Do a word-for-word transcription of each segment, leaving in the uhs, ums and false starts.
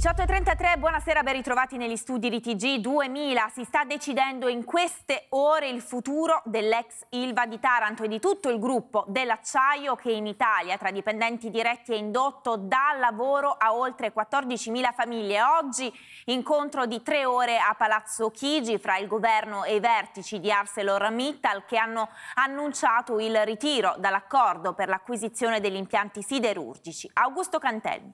diciotto e trentatré, buonasera, ben ritrovati negli studi di T G duemila. Si sta decidendo in queste ore il futuro dell'ex Ilva di Taranto e di tutto il gruppo dell'acciaio che in Italia, tra dipendenti diretti e indotto, dà lavoro a oltre quattordicimila famiglie. Oggi incontro di tre ore a Palazzo Chigi fra il governo e i vertici di ArcelorMittal che hanno annunciato il ritiro dall'accordo per l'acquisizione degli impianti siderurgici. Augusto Cantelmi.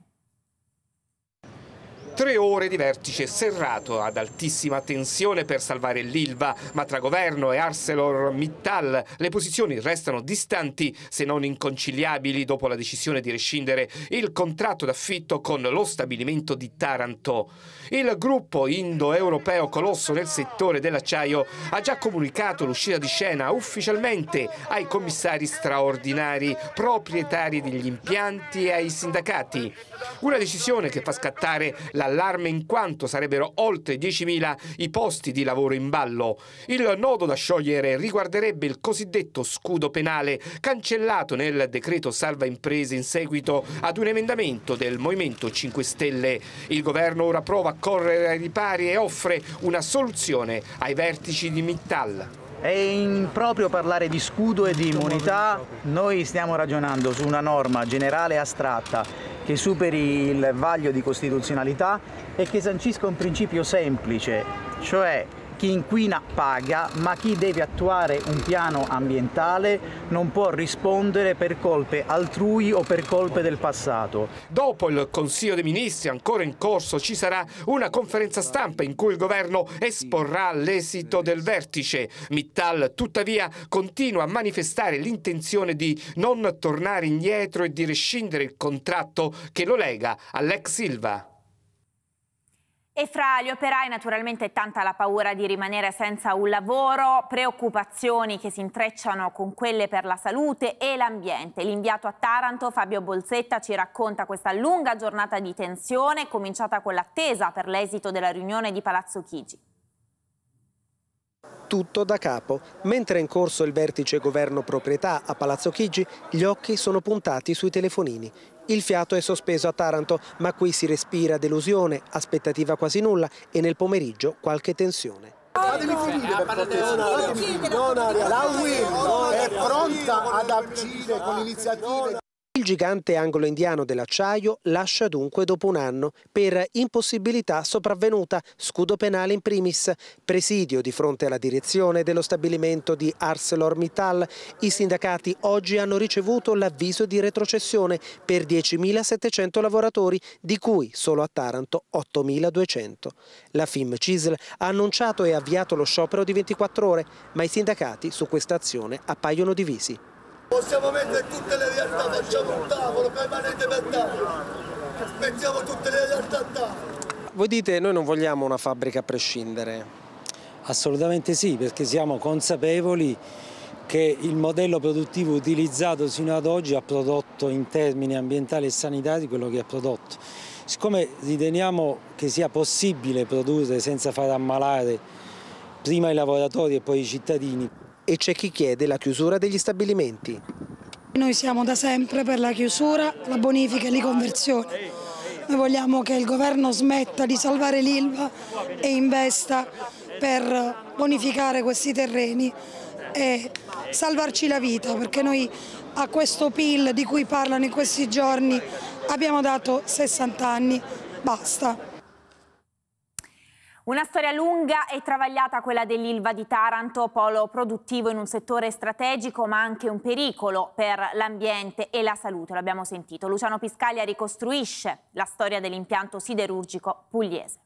Tre ore di vertice serrato ad altissima tensione per salvare l'Ilva, ma tra governo e ArcelorMittal le posizioni restano distanti se non inconciliabili dopo la decisione di rescindere il contratto d'affitto con lo stabilimento di Taranto. Il gruppo indo-europeo colosso nel settore dell'acciaio ha già comunicato l'uscita di scena ufficialmente ai commissari straordinari, proprietari degli impianti e ai sindacati. Una decisione che fa scattare l'allarme in quanto sarebbero oltre diecimila i posti di lavoro in ballo. Il nodo da sciogliere riguarderebbe il cosiddetto scudo penale cancellato nel decreto salva imprese in seguito ad un emendamento del Movimento cinque Stelle. Il governo ora prova a correre ai ripari e offre una soluzione ai vertici di Mittal. È improprio parlare di scudo e di immunità, noi stiamo ragionando su una norma generale e astratta che superi il vaglio di costituzionalità e che sancisca un principio semplice, cioè chi inquina paga, ma chi deve attuare un piano ambientale non può rispondere per colpe altrui o per colpe del passato. Dopo il Consiglio dei Ministri ancora in corso ci sarà una conferenza stampa in cui il governo esporrà l'esito del vertice. Mittal tuttavia continua a manifestare l'intenzione di non tornare indietro e di rescindere il contratto che lo lega all'ex Ilva. E fra gli operai naturalmente è tanta la paura di rimanere senza un lavoro, preoccupazioni che si intrecciano con quelle per la salute e l'ambiente. L'inviato a Taranto Fabio Bolsetta ci racconta questa lunga giornata di tensione, cominciata con l'attesa per l'esito della riunione di Palazzo Chigi. Tutto da capo. Mentre è in corso il vertice governo proprietà a Palazzo Chigi, gli occhi sono puntati sui telefonini. Il fiato è sospeso a Taranto, ma qui si respira delusione, aspettativa quasi nulla e nel pomeriggio qualche tensione. Fatemi finire per cortesia. La U I L è pronta ad agire con iniziative. Il gigante anglo-indiano dell'acciaio lascia dunque dopo un anno per impossibilità sopravvenuta, scudo penale in primis, presidio di fronte alla direzione dello stabilimento di ArcelorMittal. I sindacati oggi hanno ricevuto l'avviso di retrocessione per diecimilasettecento lavoratori, di cui solo a Taranto ottomiladuecento. La FIM-CISL ha annunciato e avviato lo sciopero di ventiquattro ore, ma i sindacati su questa azione appaiono divisi. Possiamo mettere tutte le realtà, facciamo un tavolo, permanente per tavolo, mettiamo tutte le realtà a tavolo. Voi dite noi non vogliamo una fabbrica a prescindere? Assolutamente sì, perché siamo consapevoli che il modello produttivo utilizzato sino ad oggi ha prodotto in termini ambientali e sanitari quello che ha prodotto. Siccome riteniamo che sia possibile produrre senza far ammalare prima i lavoratori e poi i cittadini, e c'è chi chiede la chiusura degli stabilimenti. Noi siamo da sempre per la chiusura, la bonifica e riconversione. Noi vogliamo che il governo smetta di salvare l'Ilva e investa per bonificare questi terreni e salvarci la vita, perché noi a questo P I L di cui parlano in questi giorni abbiamo dato sessanta anni, basta. Una storia lunga e travagliata quella dell'Ilva di Taranto, polo produttivo in un settore strategico ma anche un pericolo per l'ambiente e la salute, l'abbiamo sentito. Luciano Piscaglia ricostruisce la storia dell'impianto siderurgico pugliese.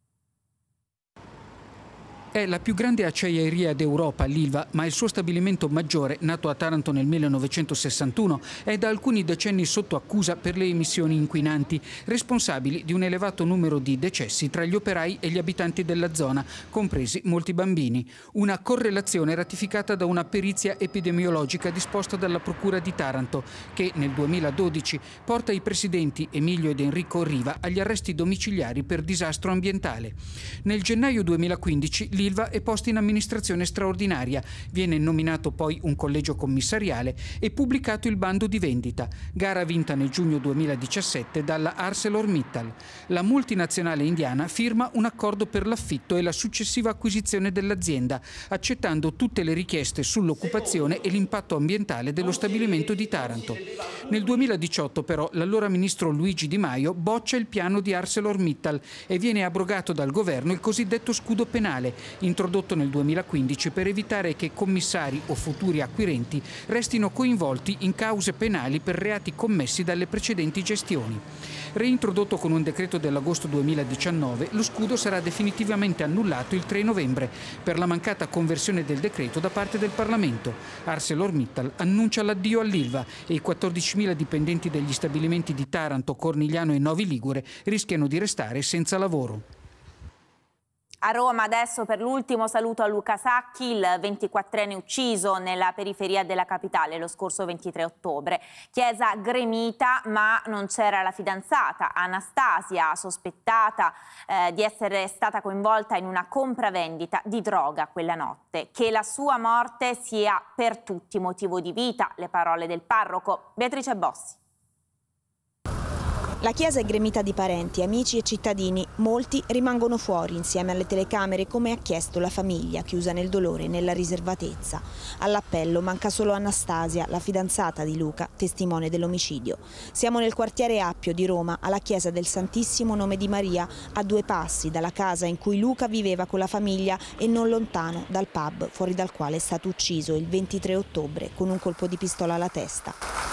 È la più grande acciaieria d'Europa, l'Ilva, ma il suo stabilimento maggiore, nato a Taranto nel millenovecentosessantuno, è da alcuni decenni sotto accusa per le emissioni inquinanti, responsabili di un elevato numero di decessi tra gli operai e gli abitanti della zona, compresi molti bambini. Una correlazione ratificata da una perizia epidemiologica disposta dalla Procura di Taranto, che nel duemiladodici porta i presidenti Emilio ed Enrico Riva agli arresti domiciliari per disastro ambientale. Nel gennaio duemilaquindici l'Ilva l'Ilva è posto in amministrazione straordinaria. Viene nominato poi un collegio commissariale e pubblicato il bando di vendita, gara vinta nel giugno duemiladiciassette dalla ArcelorMittal. La multinazionale indiana firma un accordo per l'affitto e la successiva acquisizione dell'azienda, accettando tutte le richieste sull'occupazione e l'impatto ambientale dello stabilimento di Taranto. Nel duemiladiciotto però l'allora ministro Luigi Di Maio boccia il piano di ArcelorMittal e viene abrogato dal governo il cosiddetto scudo penale, introdotto nel duemilaquindici per evitare che commissari o futuri acquirenti restino coinvolti in cause penali per reati commessi dalle precedenti gestioni. Reintrodotto con un decreto dell'agosto duemiladiciannove, lo scudo sarà definitivamente annullato il tre novembre per la mancata conversione del decreto da parte del Parlamento. ArcelorMittal annuncia l'addio all'Ilva e i quattordicimila dipendenti degli stabilimenti di Taranto, Cornigliano e Novi Ligure rischiano di restare senza lavoro. A Roma adesso per l'ultimo saluto a Luca Sacchi, il ventiquattrenne ucciso nella periferia della capitale lo scorso ventitré ottobre. Chiesa gremita, ma non c'era la fidanzata Anastasia, sospettata eh, di essere stata coinvolta in una compravendita di droga quella notte. Che la sua morte sia per tutti motivo di vita, le parole del parroco. Beatrice Bossi. La chiesa è gremita di parenti, amici e cittadini. Molti rimangono fuori insieme alle telecamere, come ha chiesto la famiglia, chiusa nel dolore e nella riservatezza. All'appello manca solo Anastasia, la fidanzata di Luca, testimone dell'omicidio. Siamo nel quartiere Appio di Roma, alla chiesa del Santissimo Nome di Maria, a due passi dalla casa in cui Luca viveva con la famiglia e non lontano dal pub fuori dal quale è stato ucciso il ventitré ottobre con un colpo di pistola alla testa.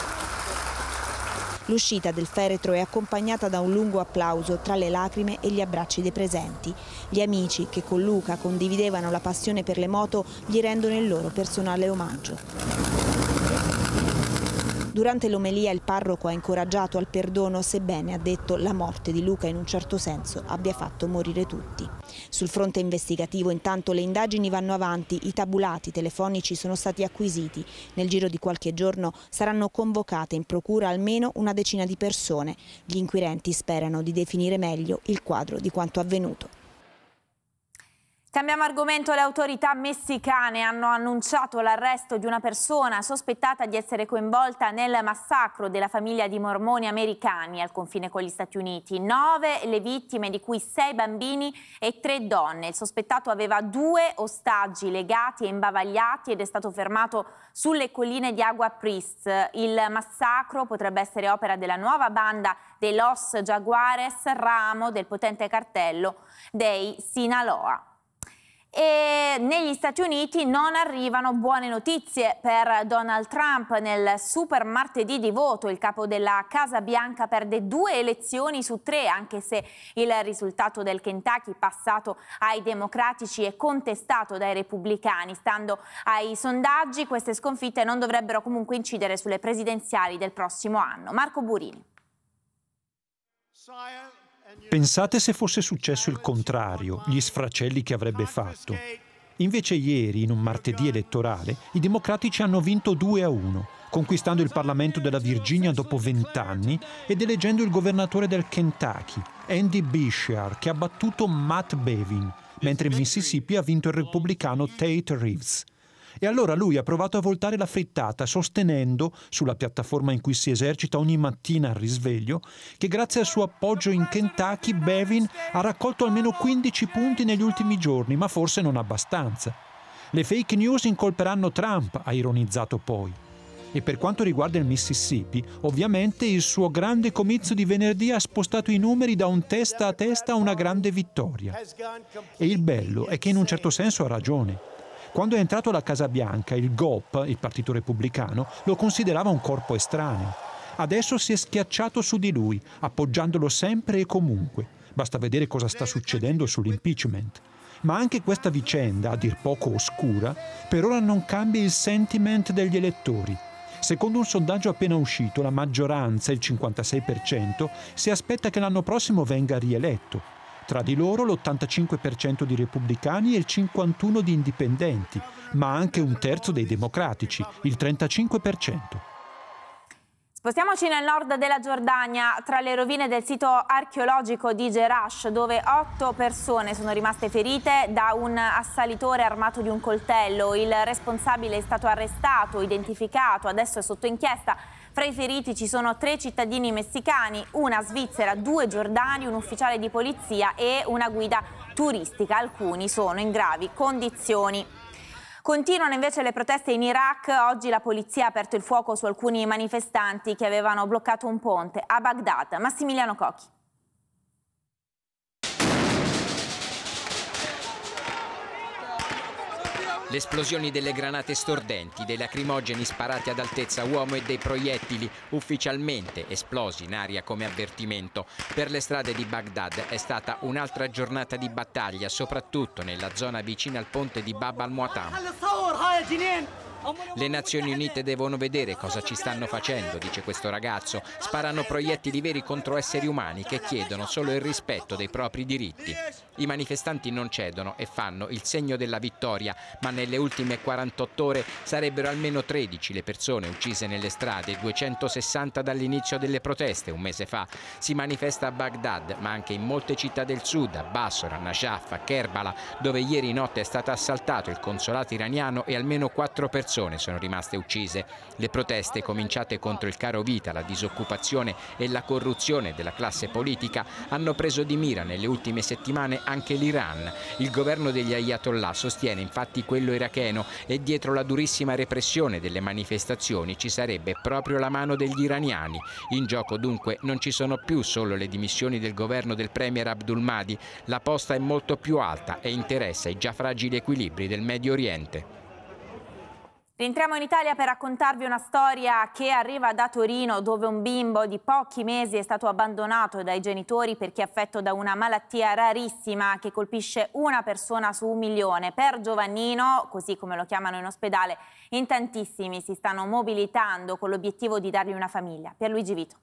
L'uscita del feretro è accompagnata da un lungo applauso tra le lacrime e gli abbracci dei presenti. Gli amici che con Luca condividevano la passione per le moto gli rendono il loro personale omaggio. Durante l'omelia il parroco ha incoraggiato al perdono, sebbene, ha detto, la morte di Luca in un certo senso abbia fatto morire tutti. Sul fronte investigativo intanto le indagini vanno avanti, i tabulati telefonici sono stati acquisiti. Nel giro di qualche giorno saranno convocate in procura almeno una decina di persone. Gli inquirenti sperano di definire meglio il quadro di quanto avvenuto. Cambiamo argomento, le autorità messicane hanno annunciato l'arresto di una persona sospettata di essere coinvolta nel massacro della famiglia di mormoni americani al confine con gli Stati Uniti. Nove le vittime, di cui sei bambini e tre donne. Il sospettato aveva due ostaggi legati e imbavagliati ed è stato fermato sulle colline di Agua Priest. Il massacro potrebbe essere opera della nuova banda dei Los Jaguares, ramo del potente cartello dei Sinaloa. E negli Stati Uniti non arrivano buone notizie per Donald Trump. Nel super martedì di voto il capo della Casa Bianca perde due elezioni su tre, anche se il risultato del Kentucky, passato ai democratici, è contestato dai repubblicani. Stando ai sondaggi, queste sconfitte non dovrebbero comunque incidere sulle presidenziali del prossimo anno. Marco Burini. Pensate se fosse successo il contrario, gli sfracelli che avrebbe fatto. Invece ieri, in un martedì elettorale, i democratici hanno vinto due a uno, conquistando il Parlamento della Virginia dopo vent'anni ed eleggendo il governatore del Kentucky, Andy Beshear, che ha battuto Matt Bevin, mentre in Mississippi ha vinto il repubblicano Tate Reeves. E allora lui ha provato a voltare la frittata, sostenendo, sulla piattaforma in cui si esercita ogni mattina al risveglio, che grazie al suo appoggio in Kentucky Bevin ha raccolto almeno quindici punti negli ultimi giorni, ma forse non abbastanza. Le fake news incolperanno Trump, ha ironizzato poi. E per quanto riguarda il Mississippi, ovviamente il suo grande comizio di venerdì ha spostato i numeri da un testa a testa a una grande vittoria. E il bello è che in un certo senso ha ragione. Quando è entrato alla Casa Bianca, il G O P, il Partito Repubblicano, lo considerava un corpo estraneo. Adesso si è schiacciato su di lui, appoggiandolo sempre e comunque. Basta vedere cosa sta succedendo sull'impeachment. Ma anche questa vicenda, a dir poco oscura, per ora non cambia il sentiment degli elettori. Secondo un sondaggio appena uscito, la maggioranza, il cinquantasei per cento, si aspetta che l'anno prossimo venga rieletto. Tra di loro l'ottantacinque per cento di repubblicani e il cinquantuno per cento di indipendenti, ma anche un terzo dei democratici, il trentacinque per cento. Spostiamoci nel nord della Giordania, tra le rovine del sito archeologico di Jerash, dove otto persone sono rimaste ferite da un assalitore armato di un coltello. Il responsabile è stato arrestato, identificato, adesso è sotto inchiesta. Fra i feriti ci sono tre cittadini messicani, una svizzera, due giordani, un ufficiale di polizia e una guida turistica. Alcuni sono in gravi condizioni. Continuano invece le proteste in Iraq. Oggi la polizia ha aperto il fuoco su alcuni manifestanti che avevano bloccato un ponte a Baghdad. Massimiliano Cocchi. Le esplosioni delle granate stordenti, dei lacrimogeni sparati ad altezza uomo e dei proiettili ufficialmente esplosi in aria come avvertimento. Per le strade di Baghdad è stata un'altra giornata di battaglia, soprattutto nella zona vicina al ponte di Bab al-Muatam. Le Nazioni Unite devono vedere cosa ci stanno facendo, dice questo ragazzo. Sparano proiettili veri contro esseri umani che chiedono solo il rispetto dei propri diritti. I manifestanti non cedono e fanno il segno della vittoria, ma nelle ultime quarantotto ore sarebbero almeno tredici le persone uccise nelle strade, duecentosessanta dall'inizio delle proteste un mese fa. Si manifesta a Baghdad, ma anche in molte città del sud, a Bassora, a Najaf, a Kerbala, dove ieri notte è stato assaltato il consolato iraniano e almeno quattro persone sono rimaste uccise. Le proteste, cominciate contro il caro vita, la disoccupazione e la corruzione della classe politica, hanno preso di mira nelle ultime settimane anche l'Iran. Il governo degli Ayatollah sostiene infatti quello iracheno e dietro la durissima repressione delle manifestazioni ci sarebbe proprio la mano degli iraniani. In gioco dunque non ci sono più solo le dimissioni del governo del premier Abdul Mahdi, la posta è molto più alta e interessa i già fragili equilibri del Medio Oriente. Rientriamo in Italia per raccontarvi una storia che arriva da Torino, dove un bimbo di pochi mesi è stato abbandonato dai genitori perché affetto da una malattia rarissima che colpisce una persona su un milione. Per Giovannino, così come lo chiamano in ospedale, in tantissimi si stanno mobilitando con l'obiettivo di dargli una famiglia. Pierluigi Vito.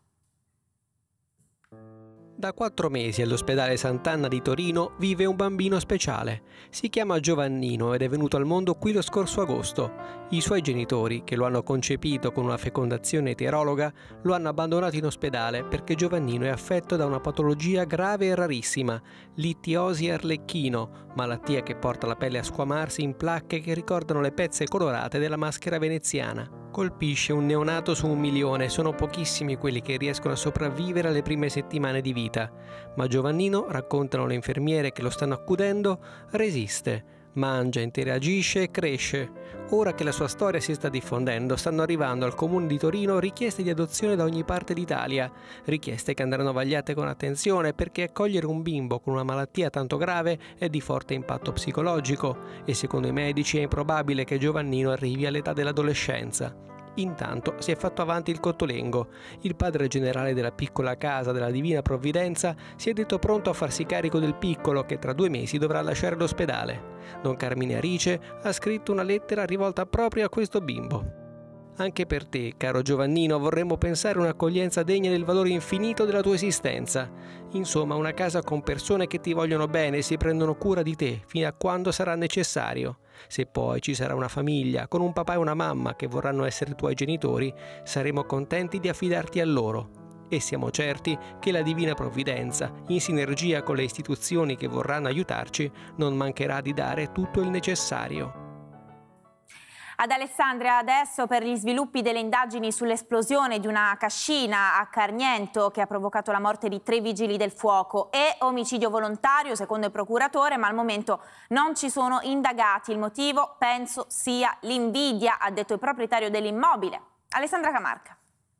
Da quattro mesi all'ospedale Sant'Anna di Torino vive un bambino speciale. Si chiama Giovannino ed è venuto al mondo qui lo scorso agosto. I suoi genitori, che lo hanno concepito con una fecondazione eterologa, lo hanno abbandonato in ospedale perché Giovannino è affetto da una patologia grave e rarissima, l'ittiosi arlecchino, malattia che porta la pelle a squamarsi in placche che ricordano le pezze colorate della maschera veneziana. Colpisce un neonato su un milione, sono pochissimi quelli che riescono a sopravvivere alle prime settimane di vita. Ma Giovannino, raccontano le infermiere che lo stanno accudendo, resiste. Mangia, interagisce e cresce. Ora che la sua storia si sta diffondendo, stanno arrivando al comune di Torino richieste di adozione da ogni parte d'Italia. Richieste che andranno vagliate con attenzione perché accogliere un bimbo con una malattia tanto grave è di forte impatto psicologico e secondo i medici è improbabile che Giovannino arrivi all'età dell'adolescenza. Intanto si è fatto avanti il Cottolengo. Il padre generale della piccola casa della Divina Provvidenza si è detto pronto a farsi carico del piccolo che tra due mesi dovrà lasciare l'ospedale. Don Carmine Arice ha scritto una lettera rivolta proprio a questo bimbo. Anche per te, caro Giovannino, vorremmo pensare un'accoglienza degna del valore infinito della tua esistenza. Insomma, una casa con persone che ti vogliono bene e si prendono cura di te fino a quando sarà necessario. Se poi ci sarà una famiglia, con un papà e una mamma che vorranno essere tuoi genitori, saremo contenti di affidarti a loro. E siamo certi che la Divina Provvidenza, in sinergia con le istituzioni che vorranno aiutarci, non mancherà di dare tutto il necessario. Ad Alessandria adesso per gli sviluppi delle indagini sull'esplosione di una cascina a Carniento che ha provocato la morte di tre vigili del fuoco e omicidio volontario secondo il procuratore, ma al momento non ci sono indagati. Il motivo penso sia l'invidia, ha detto il proprietario dell'immobile. Alessandra Camarca.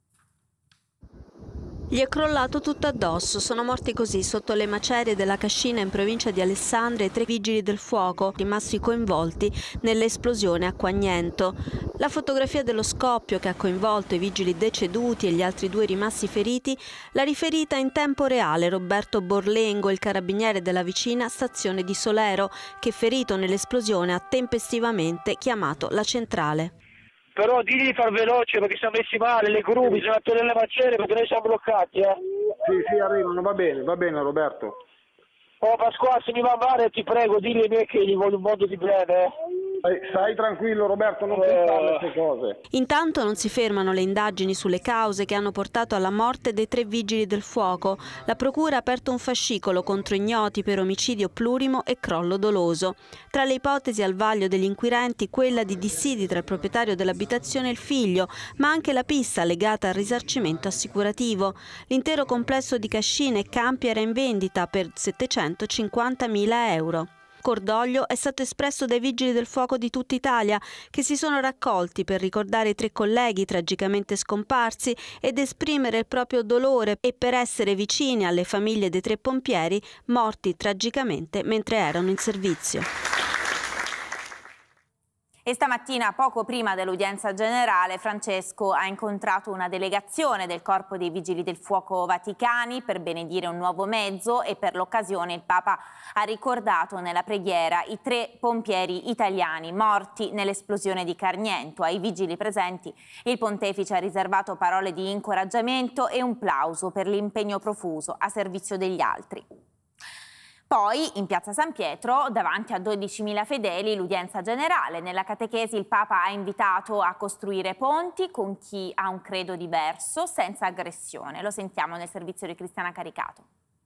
Gli è crollato tutto addosso, sono morti così sotto le macerie della cascina in provincia di Alessandria i tre vigili del fuoco rimasti coinvolti nell'esplosione a Quagnento. La fotografia dello scoppio che ha coinvolto i vigili deceduti e gli altri due rimasti feriti l'ha riferita in tempo reale Roberto Borlengo, il carabiniere della vicina stazione di Solero, che ferito nell'esplosione ha tempestivamente chiamato la centrale. Però digli di far veloce perché siamo messi male, le gru, bisogna togliere le macerie perché noi siamo bloccati, eh. Sì, sì, arrivano, va bene, va bene Roberto. Oh Pasquale, se mi va male ti prego, digli ai miei che gli voglio un mondo di bene, eh. Stai tranquillo Roberto, non pensare a queste cose. Intanto non si fermano le indagini sulle cause che hanno portato alla morte dei tre vigili del fuoco. La procura ha aperto un fascicolo contro ignoti per omicidio plurimo e crollo doloso. Tra le ipotesi al vaglio degli inquirenti quella di dissidi tra il proprietario dell'abitazione e il figlio, ma anche la pista legata al risarcimento assicurativo. L'intero complesso di cascine e campi era in vendita per settecentocinquantamila euro. Cordoglio è stato espresso dai vigili del fuoco di tutta Italia, che si sono raccolti per ricordare i tre colleghi tragicamente scomparsi ed esprimere il proprio dolore e per essere vicini alle famiglie dei tre pompieri morti tragicamente mentre erano in servizio. E stamattina, poco prima dell'udienza generale, Francesco ha incontrato una delegazione del Corpo dei Vigili del Fuoco Vaticani per benedire un nuovo mezzo e per l'occasione il Papa ha ricordato nella preghiera i tre pompieri italiani morti nell'esplosione di Carniento. Ai vigili presenti il pontefice ha riservato parole di incoraggiamento e un plauso per l'impegno profuso a servizio degli altri. Poi, in piazza San Pietro, davanti a dodicimila fedeli, l'udienza generale. Nella catechesi il Papa ha invitato a costruire ponti con chi ha un credo diverso, senza aggressione. Lo sentiamo nel servizio di Cristiana Caricato.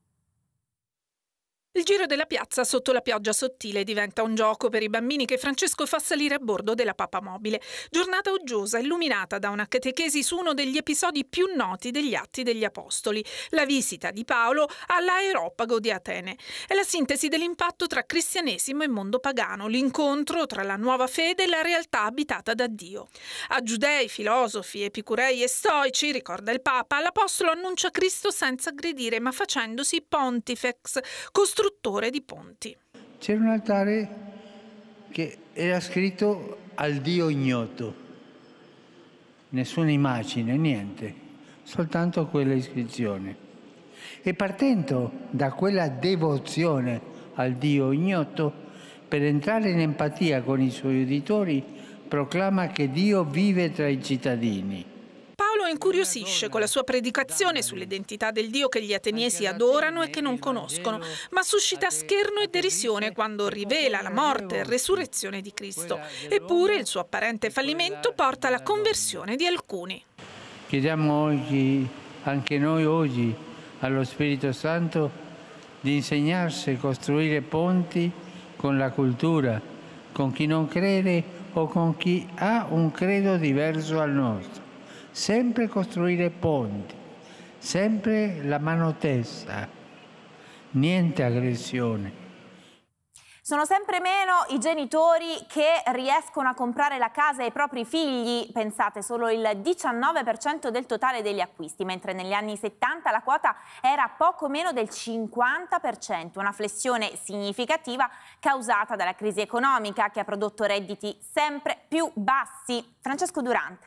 Il giro della piazza sotto la pioggia sottile diventa un gioco per i bambini che Francesco fa salire a bordo della Papa Mobile. Giornata uggiosa, illuminata da una catechesi su uno degli episodi più noti degli Atti degli Apostoli, la visita di Paolo all'Areopago di Atene. È la sintesi dell'impatto tra cristianesimo e mondo pagano, l'incontro tra la nuova fede e la realtà abitata da Dio. A giudei, filosofi, epicurei e stoici, ricorda il Papa, l'Apostolo annuncia Cristo senza aggredire, ma facendosi pontifex, costruttore di ponti. C'era un altare che era scritto al Dio ignoto, nessuna immagine, niente, soltanto quella iscrizione. E partendo da quella devozione al Dio ignoto, per entrare in empatia con i suoi uditori, proclama che Dio vive tra i cittadini. Paolo incuriosisce con la sua predicazione sull'identità del Dio che gli ateniesi adorano e che non conoscono, ma suscita scherno e derisione quando rivela la morte e resurrezione di Cristo. Eppure il suo apparente fallimento porta alla conversione di alcuni. Chiediamo oggi, anche noi oggi, allo Spirito Santo di insegnarsi a costruire ponti con la cultura, con chi non crede o con chi ha un credo diverso al nostro. Sempre costruire ponti, sempre la mano tesa, niente aggressione. Sono sempre meno i genitori che riescono a comprare la casa ai propri figli, pensate solo il diciannove per cento del totale degli acquisti, mentre negli anni settanta la quota era poco meno del cinquanta per cento, una flessione significativa causata dalla crisi economica che ha prodotto redditi sempre più bassi. Francesco Durante.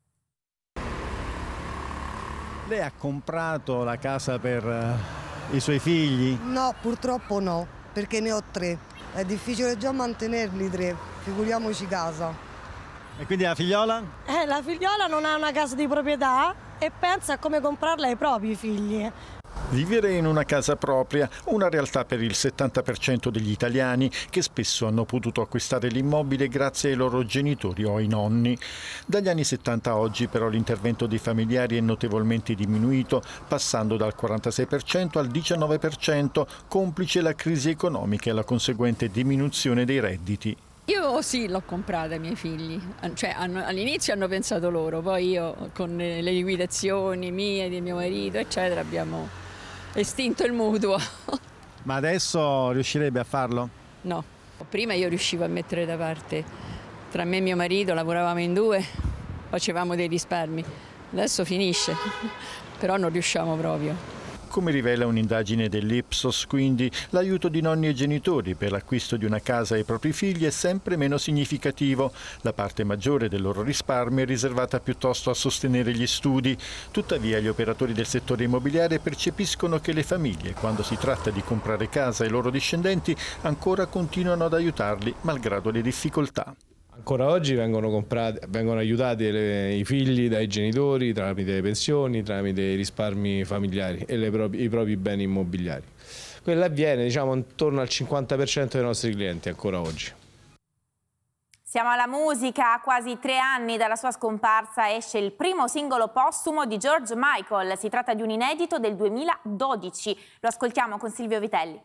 Lei ha comprato la casa per uh, i suoi figli? No, purtroppo no, perché ne ho tre. È difficile già mantenerli tre, figuriamoci casa. E quindi la figliola? Eh, la figliola non ha una casa di proprietà e pensa a come comprarla ai propri figli. Vivere in una casa propria, una realtà per il settanta per cento degli italiani che spesso hanno potuto acquistare l'immobile grazie ai loro genitori o ai nonni. Dagli anni settanta a oggi però l'intervento dei familiari è notevolmente diminuito, passando dal quarantasei per cento al diciannove per cento, complice la crisi economica e la conseguente diminuzione dei redditi. Io sì, l'ho comprata ai miei figli, cioè hanno, all'inizio hanno pensato loro, poi io con le liquidazioni mie, di mio marito, eccetera, abbiamo estinto il mutuo. Ma adesso riuscirebbe a farlo? No, prima io riuscivo a mettere da parte, tra me e mio marito lavoravamo in due, facevamo dei risparmi, adesso finisce, però non riusciamo proprio. Come rivela un'indagine dell'Ipsos, quindi, l'aiuto di nonni e genitori per l'acquisto di una casa ai propri figli è sempre meno significativo. La parte maggiore del loro risparmio è riservata piuttosto a sostenere gli studi. Tuttavia, gli operatori del settore immobiliare percepiscono che le famiglie, quando si tratta di comprare casa ai loro discendenti, ancora continuano ad aiutarli, malgrado le difficoltà. Ancora oggi vengono, comprati, vengono aiutati le, i figli dai genitori tramite le pensioni, tramite i risparmi familiari e le propri, i propri beni immobiliari. Quello avviene diciamo intorno al cinquanta per cento dei nostri clienti ancora oggi. Siamo alla musica. A quasi tre anni dalla sua scomparsa esce il primo singolo postumo di George Michael. Si tratta di un inedito del duemiladodici. Lo ascoltiamo con Silvio Vitelli.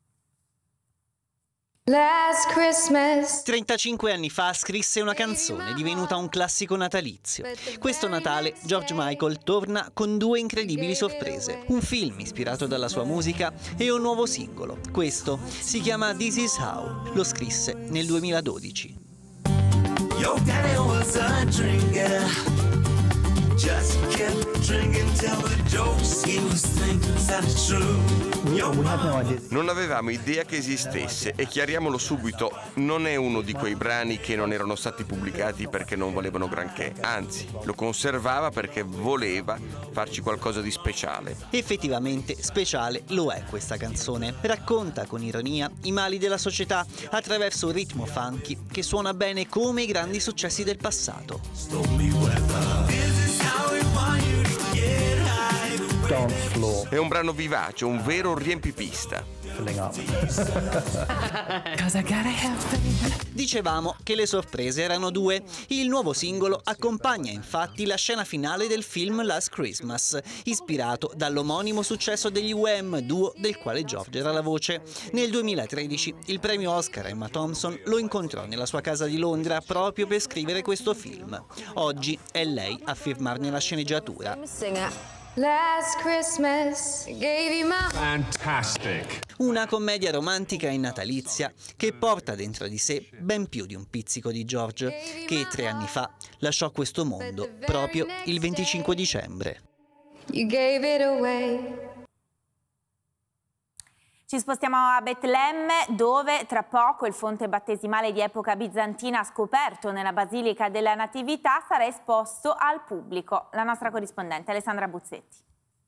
Last Christmas. trentacinque anni fa scrisse una canzone divenuta un classico natalizio. Questo Natale George Michael torna con due incredibili sorprese: un film ispirato dalla sua musica e un nuovo singolo. Questo si chiama This Is How. Lo scrisse nel duemiladodici. Your daddy was a drinker. Just kept drinking till the jokes he was thinking sounded true. Non avevamo idea che esistesse e chiariamolo subito, non è uno di quei brani che non erano stati pubblicati perché non volevano granché, anzi, lo conservava perché voleva farci qualcosa di speciale. Effettivamente speciale lo è questa canzone. Racconta con ironia i mali della società attraverso un ritmo funky che suona bene come i grandi successi del passato. È un brano vivace, un vero riempipista. Dicevamo che le sorprese erano due. Il nuovo singolo accompagna infatti la scena finale del film Last Christmas, ispirato dall'omonimo successo degli U M, duo del quale George era la voce. Nel duemilatredici il premio Oscar Emma Thompson lo incontrò nella sua casa di Londra proprio per scrivere questo film. Oggi è lei a firmarne la sceneggiatura. Last Christmas gave you my... Fantastic. Una commedia romantica e natalizia che porta dentro di sé ben più di un pizzico di George, che tre anni fa lasciò questo mondo proprio il venticinque dicembre. You gave it away. Ci spostiamo a Betlemme, dove tra poco il fonte battesimale di epoca bizantina scoperto nella Basilica della Natività sarà esposto al pubblico. La nostra corrispondente Alessandra Buzzetti.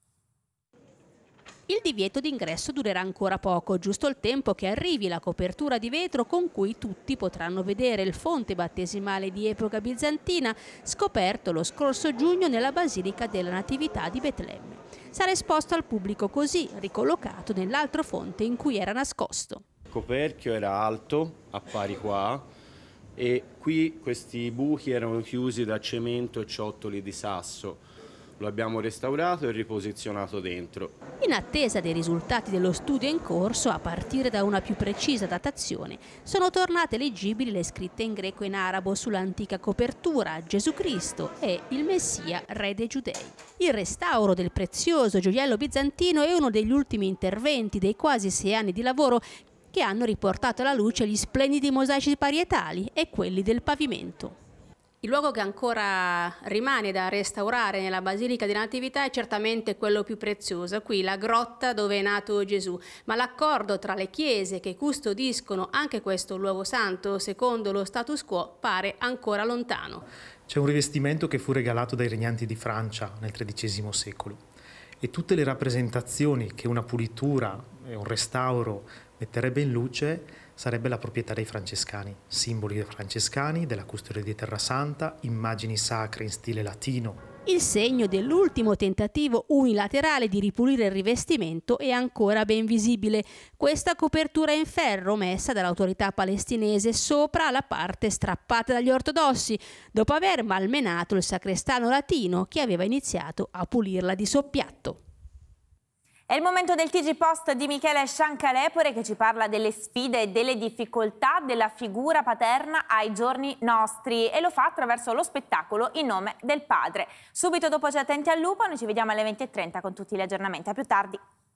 Il divieto d'ingresso durerà ancora poco, giusto il tempo che arrivi la copertura di vetro con cui tutti potranno vedere il fonte battesimale di epoca bizantina scoperto lo scorso giugno nella Basilica della Natività di Betlemme. Sarà esposto al pubblico così ricollocato nell'altro fonte in cui era nascosto. Il coperchio era alto, appari qua, e qui questi buchi erano chiusi da cemento e ciottoli di sasso. Lo abbiamo restaurato e riposizionato dentro. In attesa dei risultati dello studio in corso, a partire da una più precisa datazione, sono tornate leggibili le scritte in greco e in arabo sull'antica copertura Gesù Cristo e il Messia, re dei Giudei. Il restauro del prezioso gioiello bizantino è uno degli ultimi interventi dei quasi sei anni di lavoro che hanno riportato alla luce gli splendidi mosaici parietali e quelli del pavimento. Il luogo che ancora rimane da restaurare nella Basilica della Natività è certamente quello più prezioso, qui la grotta dove è nato Gesù, ma l'accordo tra le chiese che custodiscono anche questo luogo santo, secondo lo status quo, pare ancora lontano. C'è un rivestimento che fu regalato dai regnanti di Francia nel tredicesimo secolo e tutte le rappresentazioni che una pulitura e un restauro metterebbe in luce sarebbe la proprietà dei francescani, simboli francescani della custodia di Terra Santa, immagini sacre in stile latino. Il segno dell'ultimo tentativo unilaterale di ripulire il rivestimento è ancora ben visibile. Questa copertura in ferro messa dall'autorità palestinese sopra la parte strappata dagli ortodossi, dopo aver malmenato il sacrestano latino che aveva iniziato a pulirla di soppiatto. È il momento del T G Post di Michele Sciancalepore che ci parla delle sfide e delle difficoltà della figura paterna ai giorni nostri e lo fa attraverso lo spettacolo In nome del padre. Subito dopo C'è Attenti al lupo, noi ci vediamo alle venti e trenta con tutti gli aggiornamenti. A più tardi.